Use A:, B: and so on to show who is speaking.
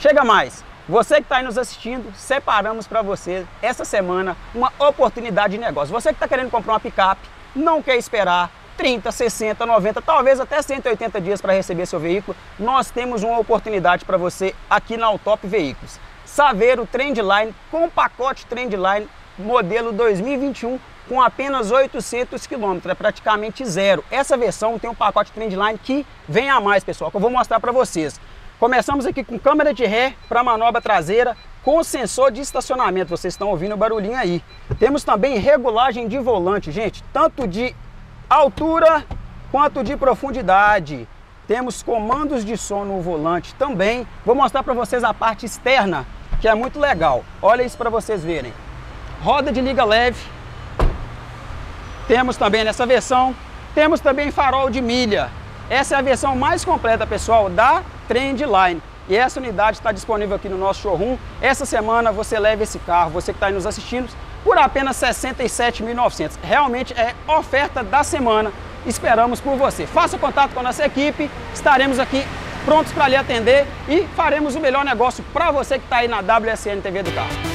A: Chega mais! Você que está aí nos assistindo, separamos para você essa semana uma oportunidade de negócio. Você que está querendo comprar uma picape, não quer esperar 30, 60, 90, talvez até 180 dias para receber seu veículo, nós temos uma oportunidade para você aqui na Autop Veículos. Saveiro Trendline com pacote Trendline modelo 2021 com apenas 800 km, é praticamente zero. Essa versão tem um pacote Trendline que vem a mais, pessoal, que eu vou mostrar para vocês. Começamos aqui com câmera de ré para manobra traseira, com sensor de estacionamento, vocês estão ouvindo o barulhinho aí. Temos também regulagem de volante, gente, tanto de altura quanto de profundidade. Temos comandos de som no volante também. Vou mostrar para vocês a parte externa, que é muito legal. Olha isso para vocês verem. Roda de liga leve. Temos também nessa versão. Temos também farol de milha. Essa é a versão mais completa, pessoal, da Trendline. E essa unidade está disponível aqui no nosso showroom. Essa semana você leva esse carro, você que está aí nos assistindo, por apenas R$ 67.900. Realmente é oferta da semana. Esperamos por você. Faça contato com a nossa equipe, estaremos aqui prontos para lhe atender e faremos o melhor negócio para você que está aí na WSN TV do Carro.